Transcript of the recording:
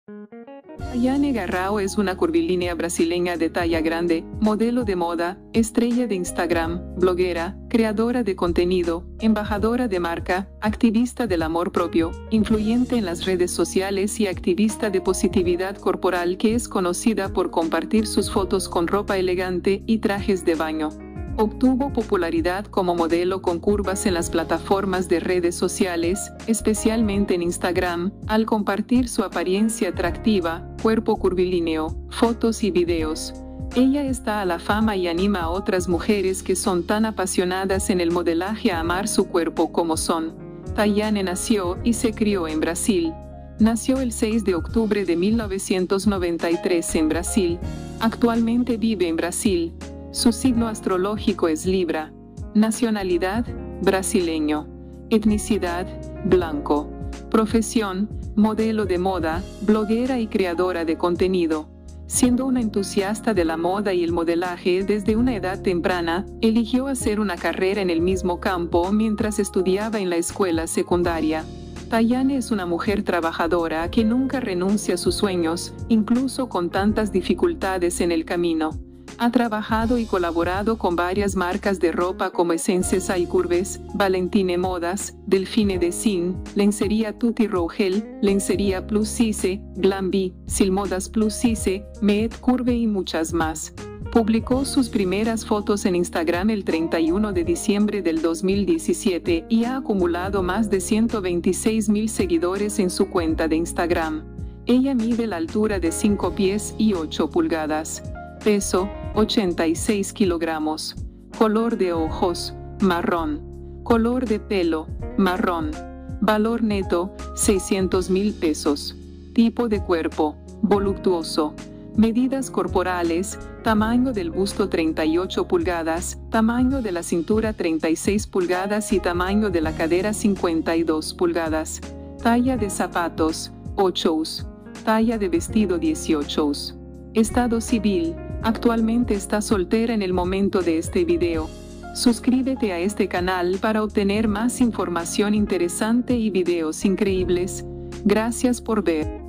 Tayane Garrao es una curvilínea brasileña de talla grande, modelo de moda, estrella de Instagram, bloguera, creadora de contenido, embajadora de marca, activista del amor propio, influyente en las redes sociales y activista de positividad corporal que es conocida por compartir sus fotos con ropa elegante y trajes de baño. Obtuvo popularidad como modelo con curvas en las plataformas de redes sociales, especialmente en Instagram, al compartir su apariencia atractiva, cuerpo curvilíneo, fotos y videos. Ella está a la fama y anima a otras mujeres que son tan apasionadas en el modelaje a amar su cuerpo como son. Tayane nació y se crió en Brasil. Nació el 6 de octubre de 1993 en Brasil. Actualmente vive en Brasil. Su signo astrológico es Libra. Nacionalidad, brasileño. Etnicidad, blanco. Profesión, modelo de moda, bloguera y creadora de contenido. Siendo una entusiasta de la moda y el modelaje desde una edad temprana, eligió hacer una carrera en el mismo campo mientras estudiaba en la escuela secundaria. Tayane es una mujer trabajadora que nunca renuncia a sus sueños, incluso con tantas dificultades en el camino. Ha trabajado y colaborado con varias marcas de ropa como Essence y Curves, Valentine Modas, Delfine Design, Lencería Tutti Rogel, Lencería Plus Size, Glambi, Silmodas Plus Size, Met Curve y muchas más. Publicó sus primeras fotos en Instagram el 31 de diciembre del 2017 y ha acumulado más de 126,000 seguidores en su cuenta de Instagram. Ella mide la altura de 5 pies y 8 pulgadas. Peso, 86 kilogramos. Color de ojos, marrón. Color de pelo, marrón. Valor neto, 600,000 pesos. Tipo de cuerpo, voluptuoso. Medidas corporales, tamaño del busto 38 pulgadas, tamaño de la cintura 36 pulgadas y tamaño de la cadera 52 pulgadas. Talla de zapatos, 8's. Talla de vestido 18's. Estado civil, actualmente está soltera en el momento de este video. Suscríbete a este canal para obtener más información interesante y videos increíbles. Gracias por ver.